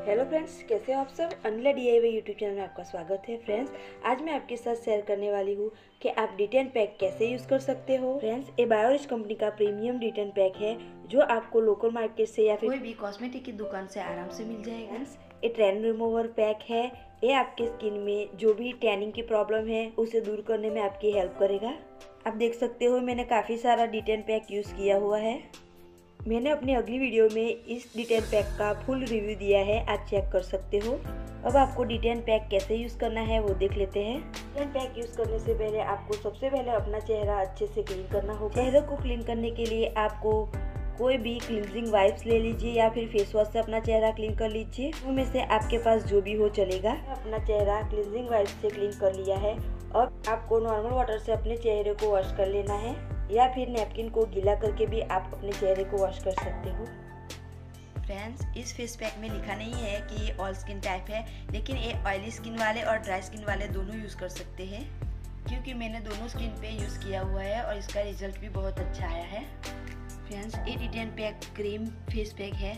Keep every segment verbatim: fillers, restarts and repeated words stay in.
Hello friends, कैसे हो आप सब। अनिला डीआईवाई यूट्यूब चैनल में आपका स्वागत है। फ्रेंड्स, आज मैं आपके साथ शेयर करने वाली हूँ कि आप डिटेन पैक कैसे यूज़ कर सकते हो। फ्रेंड्स, ये बायोरिच कंपनी का प्रीमियम डिटेन पैक है जो आपको लोकल मार्केट से या फिर कोई भी कॉस्मेटिक की दुकान से आराम से मिल जाएगा। ये टैन रिमूवर पैक है। ये आपके स्किन में जो भी टैनिंग की प्रॉब्लम है उसे दूर करने में आपकी हेल्प करेगा। आप देख सकते हो मैंने काफ़ी सारा डिटेन पैक यूज़ किया हुआ है। मैंने अपनी अगली वीडियो में इस डिटेन पैक का फुल रिव्यू दिया है, आप चेक कर सकते हो। अब आपको डिटेन पैक कैसे यूज़ करना है वो देख लेते हैं। डिटेन पैक यूज़ करने से पहले आपको सबसे पहले अपना चेहरा अच्छे से क्लीन करना होगा। चेहरे को क्लीन करने के लिए आपको कोई भी क्लींजिंग वाइप्स ले लीजिए या फिर फेस वॉश से अपना चेहरा क्लीन कर लीजिए। उनमें से आपके पास जो भी हो चलेगा। अपना चेहरा क्लींजिंग वाइप्स से क्लीन कर लिया है। अब आपको नॉर्मल वाटर से अपने चेहरे को वॉश कर लेना है या फिर नैपकिन को गीला करके भी आप अपने चेहरे को वॉश कर सकते हो। फ्रेंड्स, इस फेस पैक में लिखा नहीं है कि ये ऑल स्किन टाइप है, लेकिन ये ऑयली स्किन वाले और ड्राई स्किन वाले दोनों यूज़ कर सकते हैं, क्योंकि मैंने दोनों स्किन पे यूज़ किया हुआ है और इसका रिजल्ट भी बहुत अच्छा आया है। फ्रेंड्स, ये detan pack cream face pack है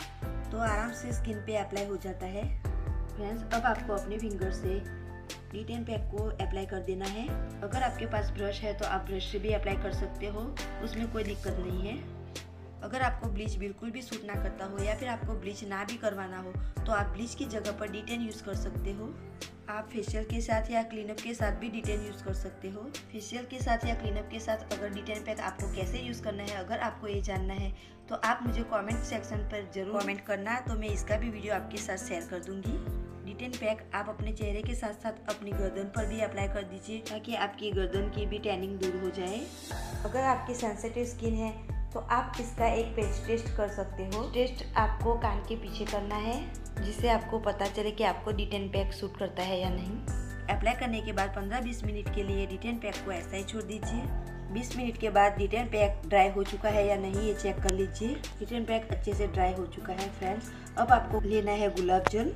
तो आराम से स्किन पे अप्लाई हो जाता है। फ्रेंड्स, अब आपको अपने फिंगर से डिटेन पैक को अप्लाई कर देना है। अगर आपके पास ब्रश है तो आप ब्रश से भी अप्लाई कर सकते हो, उसमें कोई दिक्कत नहीं है। अगर आपको ब्लीच बिल्कुल भी सूट ना करता हो या फिर आपको ब्लीच ना भी करवाना हो तो आप ब्लीच की जगह पर डिटेन यूज़ कर सकते हो। आप फेशियल के साथ या क्लीनअप के साथ भी डिटेन यूज़ कर सकते हो। फेशियल के साथ या क्लीनअप के साथ अगर डिटेन पैक आपको कैसे यूज़ करना है, अगर आपको ये जानना है तो आप मुझे कमेंट सेक्शन पर जरूर कमेंट करना, तो मैं इसका भी वीडियो आपके साथ शेयर कर दूँगी। डिटेन पैक आप अपने चेहरे के साथ साथ अपनी गर्दन पर भी अप्लाई कर दीजिए ताकि आपकी गर्दन की भी टैनिंग दूर हो जाए। अगर आपकी सेंसिटिव स्किन है तो आप इसका एक पेज टेस्ट कर सकते हो। टेस्ट आपको कान के पीछे करना है जिससे आपको पता चले कि आपको डिटेन पैक सूट करता है या नहीं। अप्लाई करने के बाद पंद्रह बीस मिनट के लिए डिटेन पैक को ऐसा ही छोड़ दीजिए। बीस मिनट के बाद डिटेन पैक ड्राई हो चुका है या नहीं ये चेक कर लीजिए। डिटेन पैक अच्छे से ड्राई हो चुका है। फ्रेंड्स, अब आपको लेना है गुलाब जल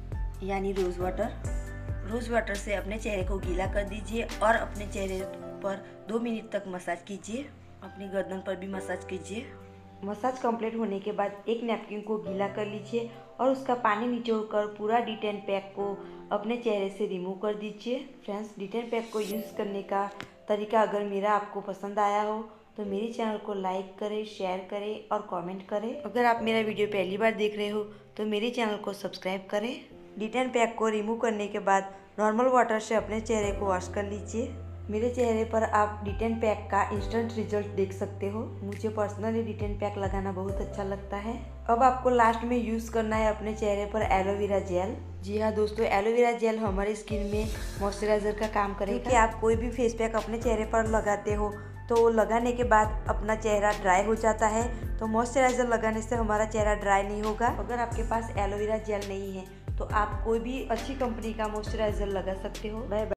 यानी रोज़ वाटर। रोज़ वाटर से अपने चेहरे को गीला कर दीजिए और अपने चेहरे पर दो मिनट तक मसाज कीजिए। अपनी गर्दन पर भी मसाज कीजिए। मसाज कंप्लीट होने के बाद एक नैपकिन को गीला कर लीजिए और उसका पानी निचोड़कर पूरा डिटेन पैक को अपने चेहरे से रिमूव कर दीजिए। फ्रेंड्स, डिटेन पैक को यूज़ करने का तरीका अगर मेरा आपको पसंद आया हो तो मेरे चैनल को लाइक करें, शेयर करें और कमेंट करें। अगर आप मेरा वीडियो पहली बार देख रहे हो तो मेरे चैनल को सब्सक्राइब करें। डिटेन पैक को रिमूव करने के बाद नॉर्मल वाटर से अपने चेहरे को वॉश कर लीजिए। मेरे चेहरे पर आप डिटेन पैक का इंस्टेंट रिजल्ट देख सकते हो। मुझे पर्सनली डिटेन पैक लगाना बहुत अच्छा लगता है। अब आपको लास्ट में यूज़ करना है अपने चेहरे पर एलोवेरा जेल। जी हाँ दोस्तों, एलोवेरा जेल हमारी स्किन में मॉइस्चराइजर का काम करेगा। कि आप कोई भी फेस पैक अपने चेहरे पर लगाते हो तो लगाने के बाद अपना चेहरा ड्राई हो जाता है, तो मॉइस्चराइजर लगाने से हमारा चेहरा ड्राई नहीं होगा। अगर आपके पास एलोवेरा जेल नहीं है तो आप कोई भी अच्छी कंपनी का मॉइस्चराइजर लगा सकते हो। Bye bye.